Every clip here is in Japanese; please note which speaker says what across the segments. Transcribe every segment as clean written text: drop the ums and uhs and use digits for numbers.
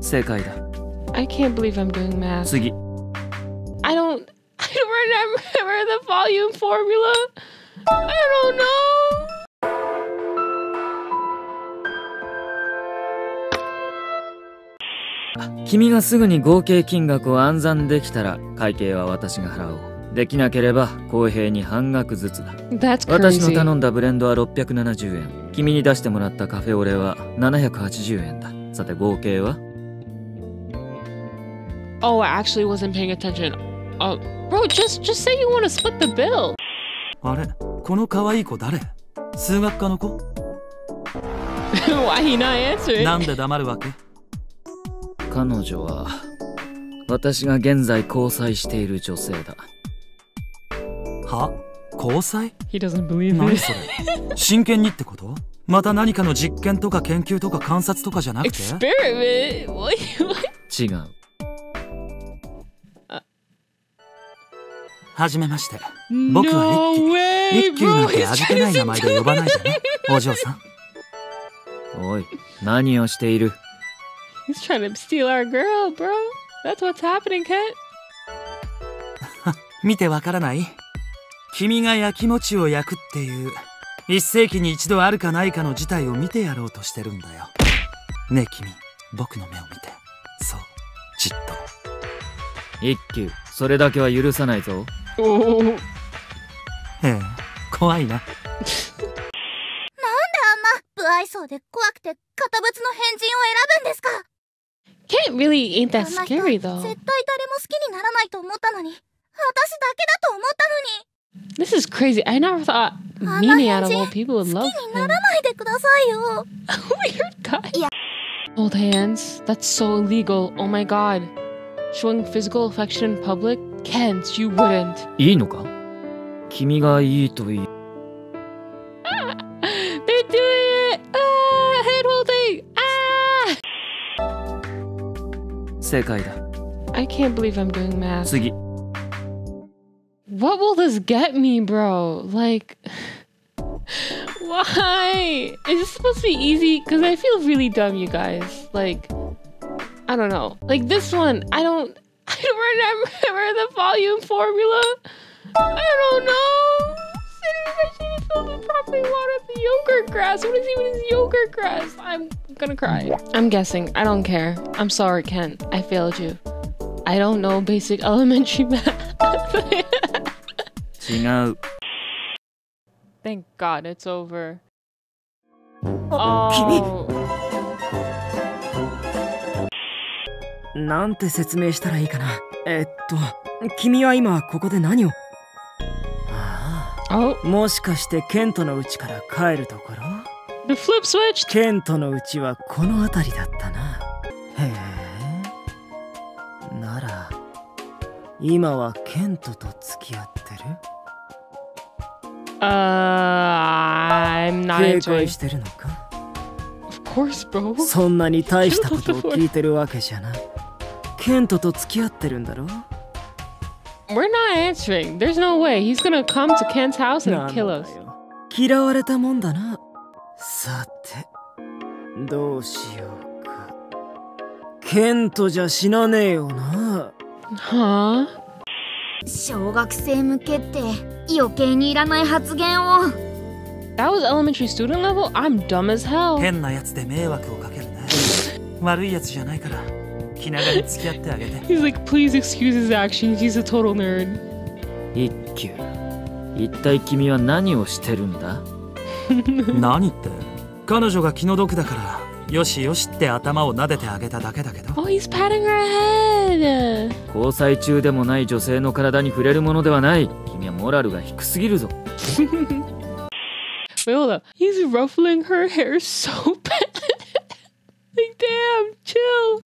Speaker 1: 正解だ。
Speaker 2: I can't believe I'm doing math.
Speaker 1: 次。
Speaker 2: I don't remember the volume formula. I don't know.
Speaker 1: 君がすぐに合計金額を暗算できたら会計は私が払おう。できなければ公平に半額ずつだ。
Speaker 2: That's
Speaker 1: 私の
Speaker 2: crazy.
Speaker 1: 頼んだブレンドは670円。君に出してもらったカフェオレは780円だ。さて合計は？
Speaker 2: Oh, I actually wasn't paying attention. Bro, just say you want to split the bill.
Speaker 3: あれ、この可愛い子誰？数学科の子？
Speaker 2: Why he not answering?
Speaker 3: なんで黙るわけ？
Speaker 1: 彼女は私が現在交際している女性だ。
Speaker 3: は？交際？
Speaker 2: He doesn't believe
Speaker 3: 何
Speaker 2: it.
Speaker 3: それ？真剣にってこと？また何かの実験とか研究とか観察とかじゃなくて？
Speaker 2: Experiment? What?
Speaker 1: 違う。
Speaker 3: はじめまして。僕は
Speaker 2: No way,
Speaker 3: 一休なん
Speaker 2: bro.
Speaker 3: て
Speaker 2: He's
Speaker 3: 味気
Speaker 2: trying
Speaker 3: ない
Speaker 2: to
Speaker 3: 名前で呼ばないでね、お嬢さん。
Speaker 1: おい、何をしている？
Speaker 2: He's trying to steal our girl, bro. That's what's happening, Kent.
Speaker 3: 見てわからない？君が焼き餅を焼くっていう一世紀に一度あるかないかの事態を見てやろうとしてるんだよ。ねえ君、僕の目を見て。そう、じっと。
Speaker 1: 一休、それだけは許さないぞ。
Speaker 2: Oh.
Speaker 3: へえ、怖いな。
Speaker 4: 不愛想で怖くて堅物の変人を選ぶんですか？
Speaker 2: Kent really ain't that
Speaker 4: あの人
Speaker 2: scary
Speaker 4: 絶対
Speaker 2: though.
Speaker 4: 誰も好きにならないと思ったのに、私だけだと思ったのに。
Speaker 2: This is crazy. I never thought
Speaker 4: あの
Speaker 2: Mimi
Speaker 4: 変
Speaker 2: out of
Speaker 4: 人
Speaker 2: all people would
Speaker 4: 好
Speaker 2: love
Speaker 4: きにな
Speaker 2: him.
Speaker 4: らないでくださいよ。
Speaker 2: Weird guy.
Speaker 4: Yeah.
Speaker 2: Hold hands. That's so illegal. Oh my god. Showing physical affection in public? Kent, you wouldn't.
Speaker 1: いいのか？君がいいといい。
Speaker 2: They're doing it! Hand holding!
Speaker 1: 正解だ。
Speaker 2: I can't believe I'm doing math.
Speaker 1: 次。
Speaker 2: What will this get me, bro? Like, why? Is this supposed to be easy? Because I feel really dumb, you guys. Like, I don't know. Like this one, I don't remember the volume formula. I don't know. City filled with properly watered the yogurt grass. What is even this yogurt grass? I'm gonna cry. I'm guessing. I don't care. I'm sorry, Ken. I failed you. I don't know basic elementary math.
Speaker 1: 違う。
Speaker 2: Thank God it's over.
Speaker 3: 君
Speaker 2: Oh.
Speaker 5: なんて説明したらいいかな。君は今ここで何を？あ
Speaker 2: Oh,
Speaker 5: あ、もしかしてケントの家から帰るところ？
Speaker 2: the flip switched.
Speaker 5: ケントの家はこの辺りだったな。へえ。なら、今はケントと付き合ってる？
Speaker 2: I'm not
Speaker 5: 警
Speaker 2: answering.
Speaker 5: 戒してるのか？
Speaker 2: Of course, bro.
Speaker 5: そんなに大したことを聞いてるわけじゃない。ケントと付き合ってるんだろ？
Speaker 2: We're not answering. There's no way. He's gonna come to Ken's house
Speaker 5: な
Speaker 2: and
Speaker 5: ん
Speaker 2: kill
Speaker 5: だ
Speaker 2: us.
Speaker 5: よ。嫌われたもんだな。さて、どうしようか。ケントじゃ死なねえよな。
Speaker 2: Huh?
Speaker 4: 小学生向けって余計にいらない発言を。
Speaker 2: That was elementary student level? I'm dumb as hell.
Speaker 3: 変なやつで迷惑をかけるね。悪いやつじゃないから気長に付き合ってあげて。
Speaker 2: He's like, please excuse his actions. He's a total nerd.
Speaker 1: 一休、一体君は何をしてるんだ？
Speaker 3: 何って？彼女が気の毒だからよしよしって頭を撫でてあげただけだけど。
Speaker 2: Oh, he's patting her head.
Speaker 1: 交際中でもない女性の体に触れるものではない。君はモラルが低すぎるぞ。
Speaker 2: Wait, hold up. He's ruffling her hair so bad. Like, damn, chill.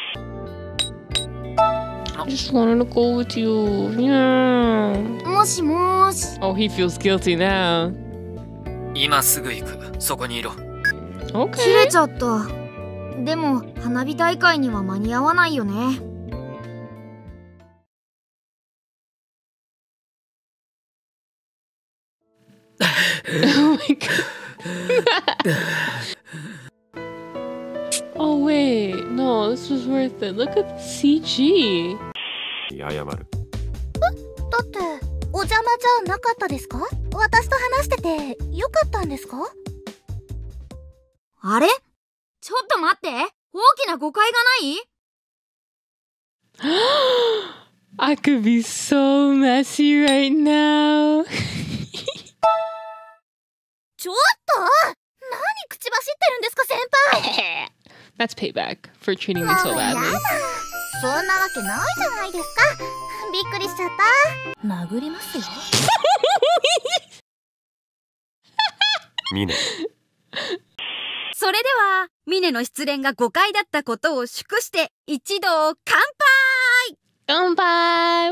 Speaker 2: I just wanted to go with you. Yeah.
Speaker 4: もしもーし。
Speaker 2: Oh, he feels guilty now.
Speaker 1: 今すぐ行く。そこにいろ。
Speaker 4: 切
Speaker 2: Okay.
Speaker 4: れちゃった。でも花火大会には間に合わないよね。
Speaker 2: Oh my god. Oh wait, no, this was worth it. Look at the CG.
Speaker 6: 謝る。
Speaker 4: だってお邪魔じゃなかったですか？私と話しててよかったんですか？
Speaker 7: あれ？ちょっと待って。大きな誤解がない？
Speaker 2: I could be so messy right now.
Speaker 4: ちょっと何口走ってるんですか先輩。
Speaker 2: That's payback for treating me so
Speaker 4: やだ
Speaker 2: badly.
Speaker 4: そんなわけないじゃないですか。びっくりしちゃった。殴りますよ。
Speaker 6: ミネ。
Speaker 7: それでは、ミネの失恋が誤解だったことを祝して一同乾杯。
Speaker 2: 乾杯! Woo!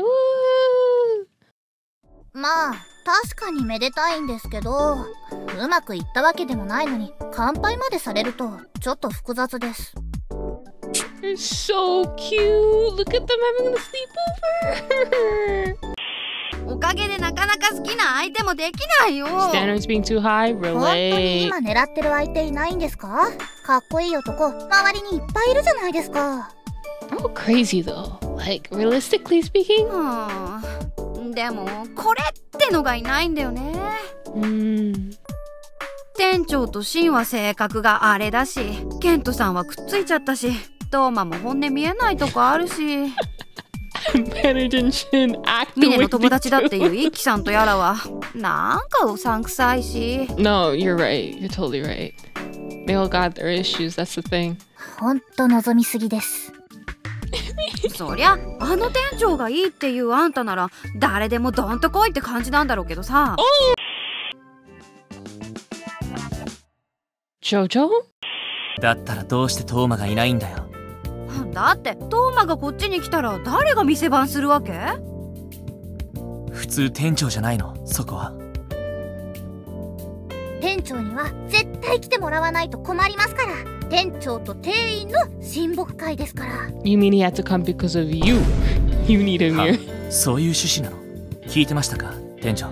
Speaker 4: まあ確かにめでたいんですけど、うまくいったわけでもないのに乾杯までされるとちょっと複雑です。
Speaker 2: You're so cute. Look at them having a sleepover.
Speaker 7: おかげでなかなか好きな相手もできないよ。
Speaker 2: Standards being too high.
Speaker 4: 本当に
Speaker 2: Relate.
Speaker 4: 今狙ってる相手いないんですか？かっこいい男周りにいっぱいいるじゃないですか。
Speaker 2: I'm crazy though. Like realistically speaking.
Speaker 7: でもこれってのがいないんだよね。店長とシンは性格があれだし、ケントさんはくっついちゃったし、トーマも本音見えないとこあるし。ミネの友達だっていうイッキさんとやらはなんかうさんくさいし。
Speaker 2: No, you're right. You're totally right. They all got their issues. That's the thing.
Speaker 4: ほんと望みすぎです。
Speaker 7: そりゃあの店長がいいっていうあんたなら誰でもどんと来いって感じなんだろうけどさ。
Speaker 2: ジョジョ？
Speaker 3: だったらどうしてトーマがいないんだよ。
Speaker 7: だってトーマがこっちに来たら誰が店番するわけ？
Speaker 3: 普通店長じゃないの、そこは。
Speaker 4: 店長には絶対来てもらわないと困りますから。店長と店員の親睦会ですから。
Speaker 2: You mean he had to come because of you? You need him here.
Speaker 3: そういう趣旨なの。聞いてましたか、店長。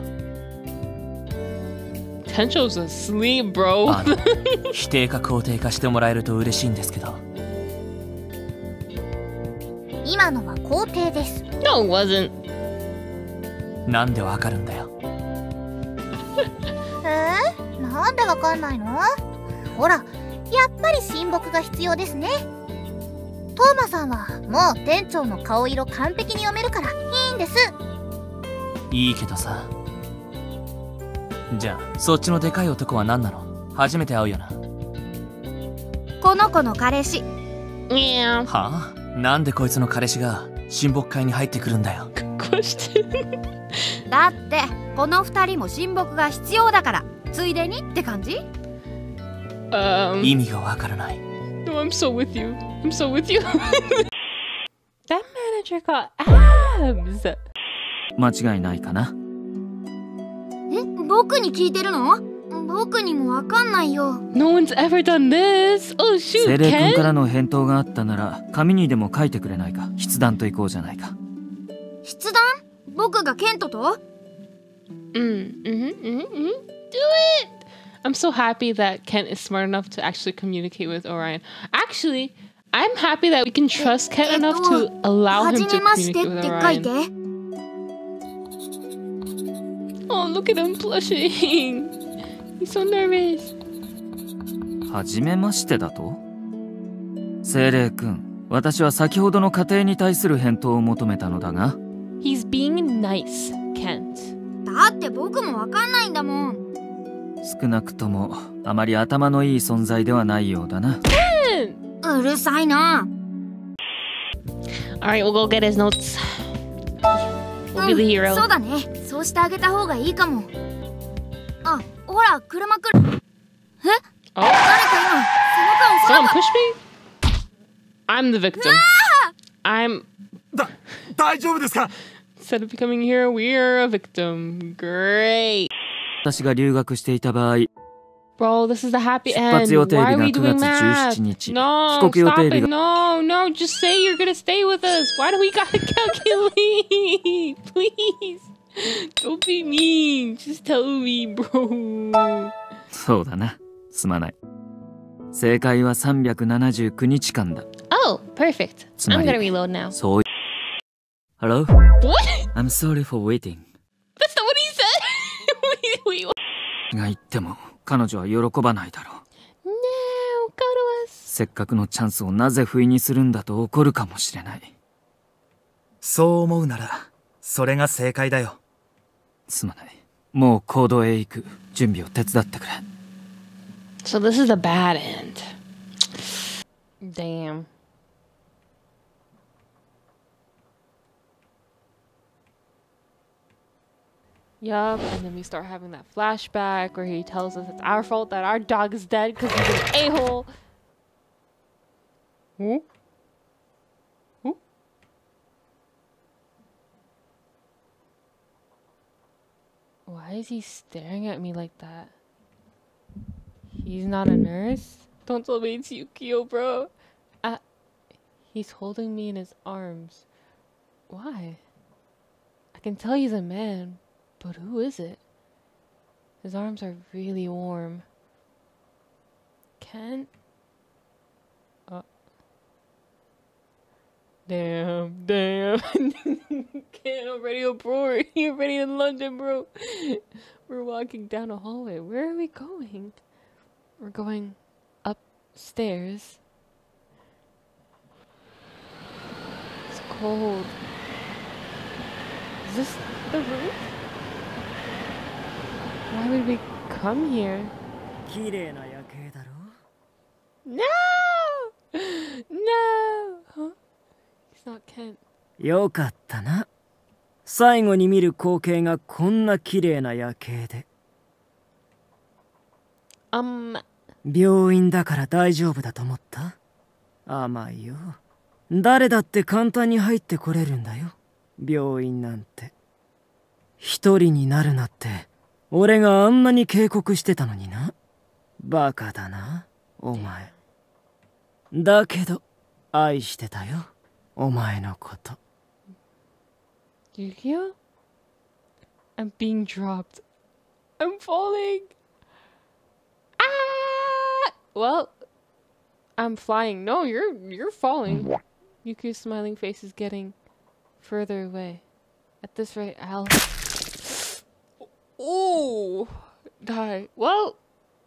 Speaker 2: Tencho's asleep, bro.
Speaker 3: 否定か肯定かしてもらえると嬉しいんですけど。
Speaker 4: 今のは肯定です。
Speaker 2: No, it wasn't.
Speaker 3: なんでわかるんだよ。
Speaker 4: なんでわかんないの？ほら、やっぱり親睦が必要ですね。トーマさんはもう店長の顔色完璧に読めるからいいんです。
Speaker 3: いいけどさ。じゃあそっちのでかい男は何なの？初めて会うよな。
Speaker 7: この子の彼氏。
Speaker 2: Yeah.
Speaker 3: はあ？なんでこいつの彼氏が親睦会に入ってくるんだよ。
Speaker 7: だってこの二人も親睦が必要だからついでにって感じ？
Speaker 3: 意味がわからない。
Speaker 2: No, I'm so with you. I'm so with you. That manager got abs.
Speaker 1: 間違いないかな。
Speaker 7: 僕に聞いてるの？僕にもわかんないよ。
Speaker 2: No one's ever done this. Oh shoot,
Speaker 1: 精霊君か
Speaker 2: Ken?
Speaker 1: らの返答があったなら紙にでも書いてくれないか。筆談と行こうじゃないか。
Speaker 7: 筆談？僕がケントと？
Speaker 2: Do it! I'm so happy that Kent is smart enough to actually communicate with Orion. Actually, I'm happy that we can trust Kent enough to allow him to communicate with Orion. Oh, look at him blushing. He's so nervous.
Speaker 1: はじめましてだと？精霊君、私は先ほどの家庭に対する返答を求めたのだが。
Speaker 2: He's being nice, Kent.
Speaker 7: だって僕もわかんないんだもん。
Speaker 1: 少なくともあまり頭のいい存在ではないようだな。
Speaker 7: うるさいな。
Speaker 2: Alright, we'll go get his notes. We'll be the hero.
Speaker 7: そうだね。そうしてあげた方がいいかも。あ、ほら、車来る。え？
Speaker 2: Oh,
Speaker 7: 誰か今、背中を
Speaker 2: someone push me? I'm the victim. I'm...
Speaker 6: 大丈夫ですか？
Speaker 2: Instead of becoming a hero, we're a victim. Great.
Speaker 1: 私が留学していた場合、
Speaker 2: Bro, this is the happy
Speaker 1: 出
Speaker 2: end.
Speaker 1: 発予定
Speaker 2: Why
Speaker 1: 日
Speaker 2: are
Speaker 1: が
Speaker 2: we
Speaker 1: 9
Speaker 2: doing
Speaker 1: 月
Speaker 2: math?
Speaker 1: 17日、
Speaker 2: No,
Speaker 1: 帰国予
Speaker 2: stop
Speaker 1: 定日
Speaker 2: it.
Speaker 1: が
Speaker 2: No, no, just say you're gonna stay with us. Why do we gotta calculate? Please. Don't be mean. Just tell me, bro.
Speaker 1: そうだな。すまない。 正解は379日間だ。
Speaker 2: Oh, perfect. I'm gonna reload now.
Speaker 1: そう。Hello?
Speaker 2: What?
Speaker 1: I'm sorry for waiting.
Speaker 2: That's not what he said. wait.
Speaker 1: が言っても彼女は喜ばないだろう。
Speaker 2: No, go to us.
Speaker 1: せっかくのチャンスをなぜ不意にするんだと怒るかもしれない。
Speaker 3: そう思うならそれが正解だよ。
Speaker 1: すまない。もう行動へ行く準備を手伝ってくれ。
Speaker 2: So this is the bad end. Damn. Yup, and then we start having that flashback where he tells us it's our fault that our dog is dead because he's an a-hole. Who? Who? Why is he staring at me like that? He's not a nurse? Don't tell me it's Yukio, bro. He's holding me in his arms. Why? I can tell he's a man. But who is it? His arms are really warm. Ken? Damn. Ken already abroad. You're already in London, bro. We're walking down a hallway. Where are we going? We're going upstairs. It's cold. Is this the roof? Why would we come here?
Speaker 5: 綺麗な夜景だろ。
Speaker 2: No! No! Huh? He's not Kent.
Speaker 5: よかったな。最後に見る光景がこんな綺麗な夜景で。病院だから大丈夫だと思った？甘いよ。誰だって簡単に入ってこれるんだよ。病院なんて。一人になるなって。俺があんなに警告してたのにな。バカだな、お前。だけど、愛してたよ、お前のこと。
Speaker 2: Yukio? I'm being dropped. I'm falling. Ah! Well, I'm flying. No, you're falling. Yukio's smiling face is getting further away. At this rate, I'll... Ooh, die. Well,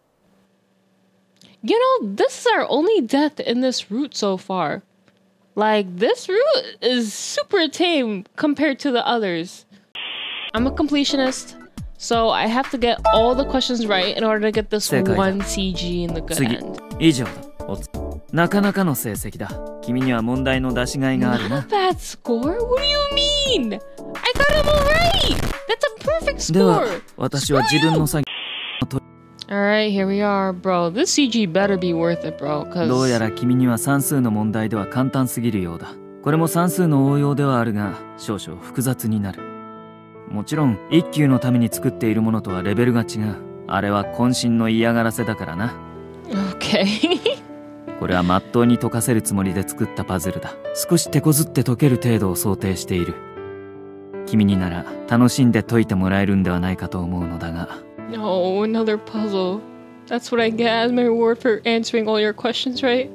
Speaker 2: you know, this is our only death in this route so far. Like, this route is super tame compared to the others. I'm a completionist, so I have to get all the questions right in order to get this one CG in the good end.
Speaker 1: 以上だ。なかなかの成績だ。君には問題の出しがいがあるな。
Speaker 2: Not a bad score? What do you mean? I got them all right! That's a perfect score!
Speaker 1: では、私は自分の作業。
Speaker 2: Alright, here we are, bro. This CG better be worth it, bro.
Speaker 1: どうやら君には算数の問題では簡単すぎるようだ。これも算数の応用ではあるが、少々複雑になる。もちろん、一級のために作っているものとはレベルが違う。あれは渾身の嫌がらせだからな。
Speaker 2: Okay.
Speaker 1: これはまっとうに解かせるつもりで作ったパズルだ。少し手こずって解ける程度を想定している。君になら楽しんで解いてもらえるんではないかと思うのだが。
Speaker 2: No, another puzzle. That's what I get as my reward for answering all your questions, right?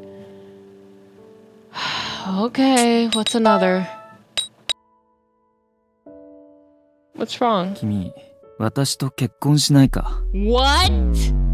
Speaker 2: Okay, what's another? What's wrong?
Speaker 1: 君、私と結婚しないか？
Speaker 2: What?